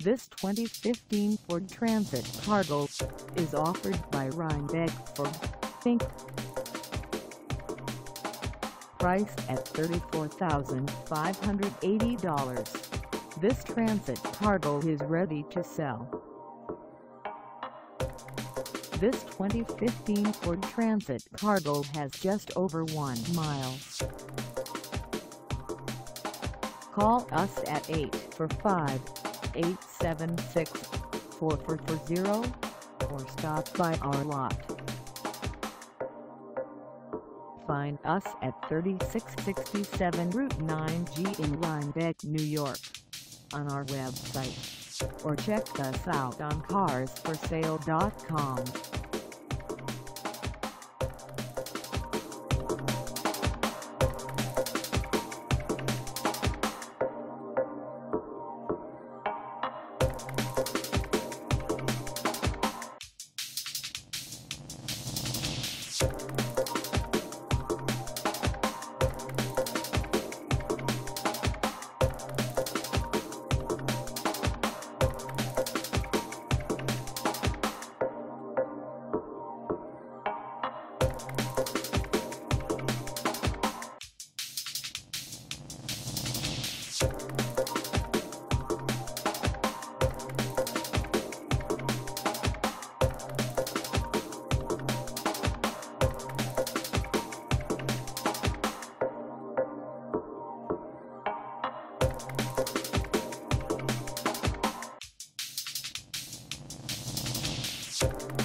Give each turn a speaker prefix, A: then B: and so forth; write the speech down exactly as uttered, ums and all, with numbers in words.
A: This twenty fifteen Ford Transit Cargo is offered by RHINEBECK Ford, Incorporated. Priced at thirty-four thousand five hundred eighty dollars, this Transit Cargo is ready to sell. This twenty fifteen Ford Transit Cargo has just over one mile. Call us at eight four five, eight seven six, four four four zero or stop by our lot. Find us at thirty-six sixty-seven Route nine G in Rhinebeck, New York, on our website, or check us out on cars for sale dot com.
B: You